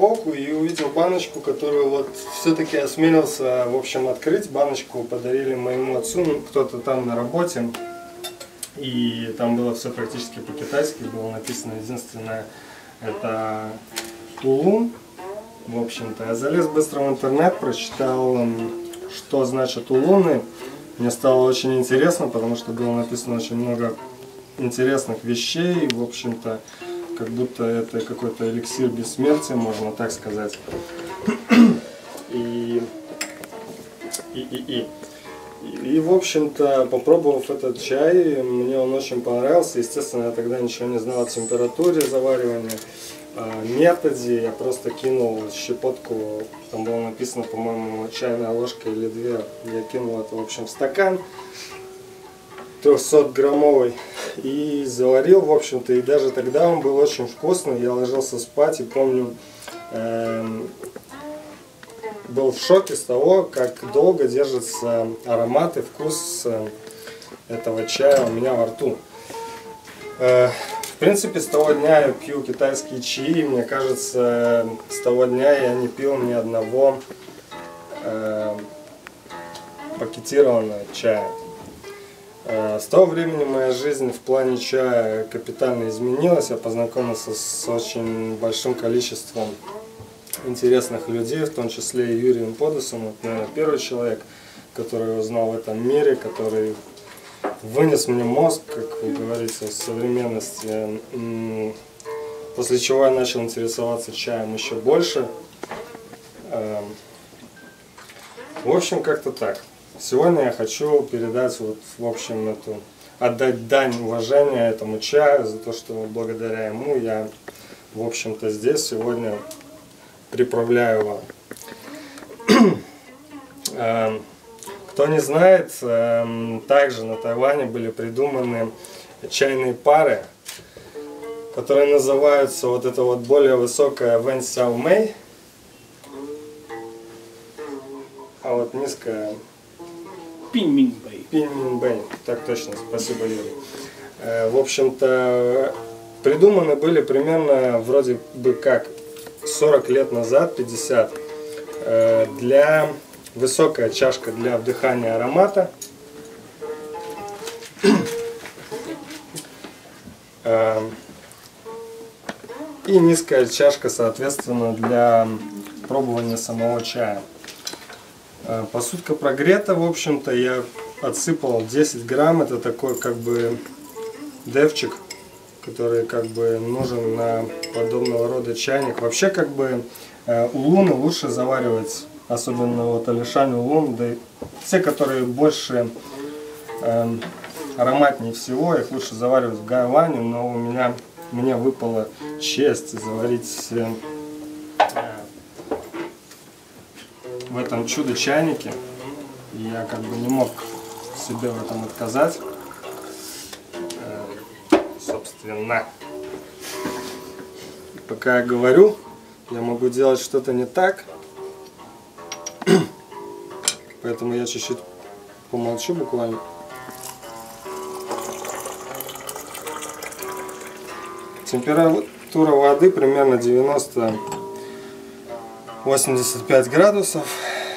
полку и увидел баночку, которую вот все-таки осмелился, в общем, открыть. Баночку подарили моему отцу, ну, кто-то там на работе. И там было все практически по-китайски, было написано единственное, это улун. В общем-то, я залез быстро в интернет, прочитал, что значит улуны. Мне стало очень интересно, потому что было написано очень много интересных вещей. В общем-то, как будто это какой-то эликсир бессмертия, можно так сказать. И в общем-то, попробовав этот чай, мне он очень понравился. Естественно, я тогда ничего не знал о температуре заваривания, о методе. Я просто кинул щепотку, там было написано, по-моему, чайная ложка или две. Я кинул это, в общем, в стакан 300-граммовый и заварил, в общем-то. И даже тогда он был очень вкусный. Я ложился спать и помню, был в шоке с того, как долго держится аромат и вкус этого чая у меня во рту. В принципе, с того дня я пью китайские чаи. Мне кажется, с того дня я не пил ни одного пакетированного чая. С того времени моя жизнь в плане чая капитально изменилась. Я познакомился с очень большим количеством интересных людей, в том числе и Юрием Подосом. Это, наверное, первый человек, который узнал в этом мире, который вынес мне мозг, как говорится, в современности. После чего я начал интересоваться чаем еще больше. В общем, как-то так. Сегодня я хочу передать, вот, в общем, отдать дань уважения этому чаю за то, что благодаря ему я, в общем-то, здесь сегодня приправляю вам. Кто не знает, также на Тайване были придуманы чайные пары, которые называются, вот это вот более высокая Вэнь Сяо Мэй, а вот низкая Пинь Минь Бэй. Пинь Минь Бэй. Так точно, спасибо, Юрий. В общем-то, придуманы были примерно вроде бы как 40 лет назад, 50, для высокая чашка для вдыхания аромата, и низкая чашка, соответственно, для пробования самого чая. Посудка прогрета, в общем-то, я отсыпал 10 грамм, это такой как бы девчик, который как бы нужен на подобного рода чайник. Вообще как бы улуны лучше заваривать, особенно вот Алишань улун, да и те, которые больше ароматнее всего, их лучше заваривать в гайване, но мне выпала честь заварить в этом чудо-чайнике, и я как бы не мог себе в этом отказать. Собственно, пока я говорю, я могу делать что-то не так, поэтому я чуть-чуть помолчу буквально. Температура воды примерно 90-85 градусов.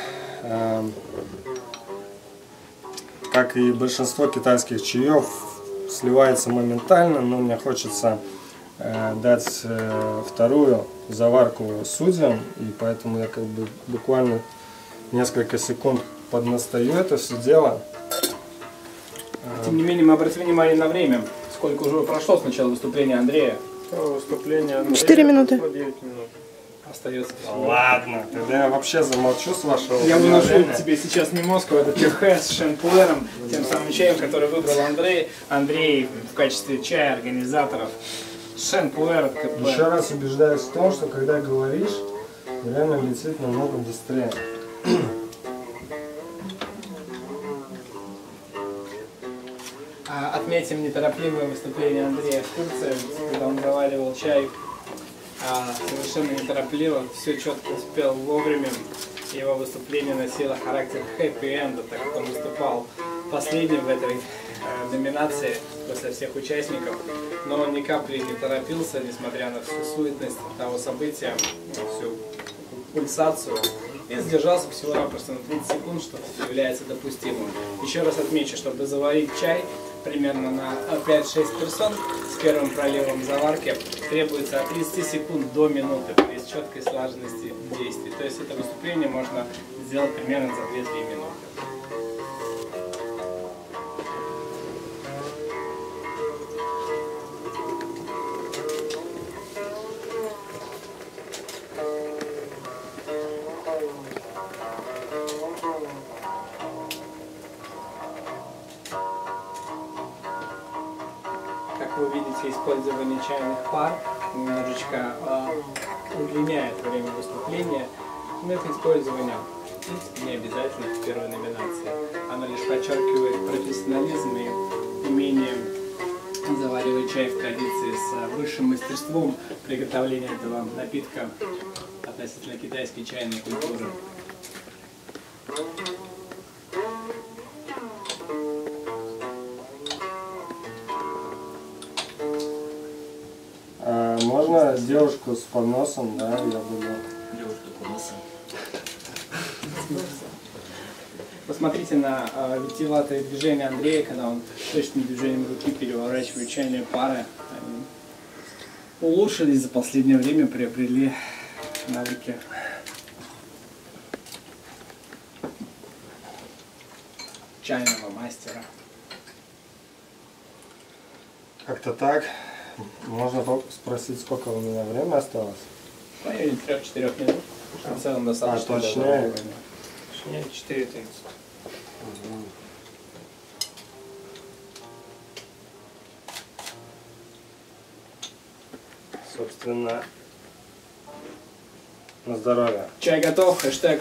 Как и большинство китайских чаев, сливается моментально, но мне хочется дать вторую заварку судьям, и поэтому я как бы буквально несколько секунд поднастаю это все дело. Тем не менее, мы обратим внимание на время. Сколько уже прошло с начала выступления Андрея? Выступление Андрея 4 минуты. 9 минут. Остается всего. Ладно, тогда я вообще замолчу с вашего Я выношу позволения. тебе сейчас мимозку, это тюрхе с шенпуэром, тем самым чаем, который выбрал Андрей. Андрей в качестве чая организаторов. Шенпуэр КП. Еще раз убеждаюсь в том, что когда говоришь, реально летит намного быстрее. Отметим неторопливое выступление Андрея в Турции, когда он заваривал чай совершенно неторопливо, все четко успел вовремя. Его выступление носило характер хэппи-энда, так как он выступал последний в этой номинации после всех участников, но он ни капли не торопился, несмотря на всю суетность того события, всю пульсацию, и сдержался всего-напросто на 30 секунд, что является допустимым. Еще раз отмечу, чтобы заварить чай примерно на 5-6 персон с первым проливом заварки требуется от 30 секунд до минуты при четкой слаженности действий. То есть это выступление можно сделать примерно за 2-3 минуты. Как вы видите, использование чайных пар немножечко удлиняет время выступления, но это использование, в принципе, не обязательно в первой номинации. Оно лишь подчеркивает профессионализм и умение заваривать чай в традиции с высшим мастерством приготовления этого напитка относительно китайской чайной культуры. Можно девушку с подносом, да, я буду. Девушка с подносом. Посмотрите на витиеватые движения Андрея, когда он точным движением руки переворачивает чайные пары. Они улучшились за последнее время, приобрели навыки. Чайного мастера. Как-то так. Можно спросить, сколько у меня время осталось? В районе 3-4 минут. В целом достаточно. Точнее? Точнее 4:30. Собственно, на здоровье. Чай готов, хэштег.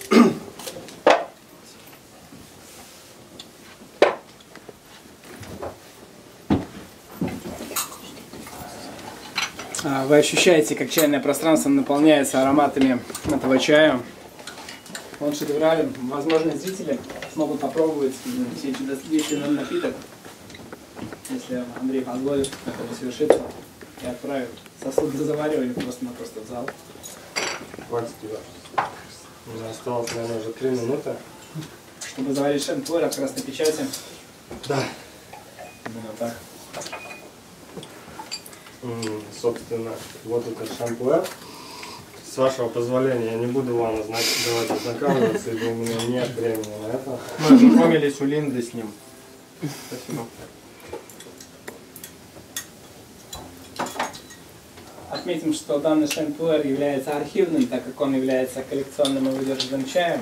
Вы ощущаете, как чайное пространство наполняется ароматами этого чая. Он шедеврален. Возможно, зрители смогут попробовать сей чудодейственный напиток, если Андрей позволит это совершиться, и отправит сосуд для заваривания просто-напросто в зал. Хватит тебя. У меня осталось, наверное, уже 3 минуты. Чтобы заварить шампур от красной печати. Да. Именно так. Собственно, вот этот шампуэр. С вашего позволения, я не буду вам давать ознакомиться, ибо у меня нет времени на это. Мы ознакомились у Линды с ним. Спасибо. Отметим, что данный шампуэр является архивным, так как он является коллекционным и выдержанным чаем.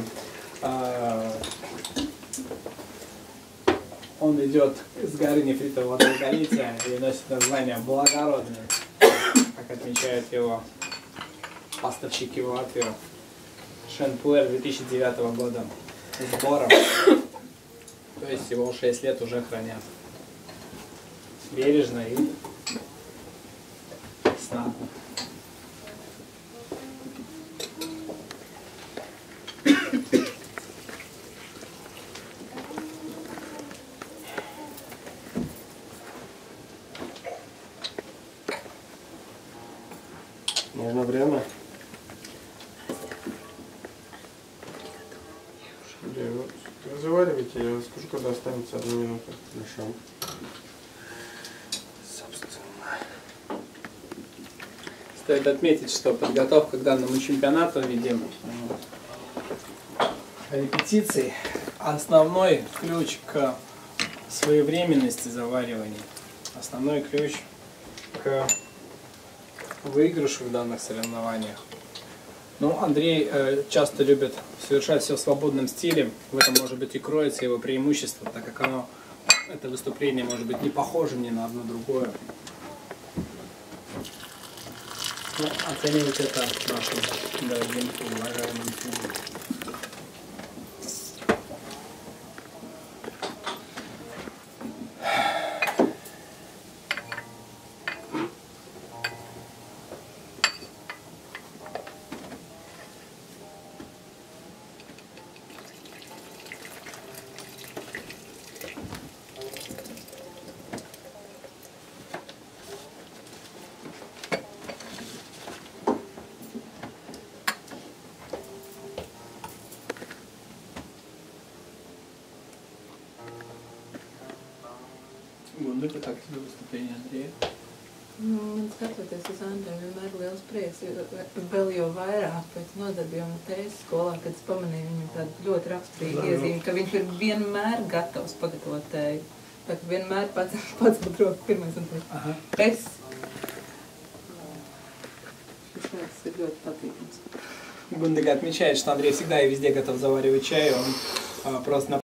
Он идет с горы нефритового долголетия и носит название «Благородный», как отмечают его поставщики в Латвию. Шампуэр 2009 года сбора, то есть его 6 лет уже хранят. Бережно и снадно. Нужно время. Разговаривайте, я скажу, когда останется 1 минута. Хорошо. Собственно. Стоит отметить, что подготовка к данному чемпионату в виде репетиций – основной ключ к своевременности заваривания, основной ключ к выигрышу в данных соревнованиях. Ну, Андрей часто любит совершать все в свободном стиле, в этом может быть и кроется его преимущество, так как это выступление может быть не похоже ни на одно другое. Ну, оценивать это нашим дорогим уважаемым судьям. Gunda, kā tā, kas bija vystупление Andreja? Nu, man skatoties uz Andreju vienmēr liels prieks, vēl jau vairāk pēc nodarbījuma tēzes skolā, kad es pamanīju viņam tādu ļoti raksturīgu iezīmi, ka viņš ir vienmēr gatavs pagatavot tēju. Tā ka vienmēr pats būt roku pirmais un teikt, es. Šis lietas ir ļoti patīkams. Гунда отмечает, что Андрей всегда и везде готов заваривать чай, он просто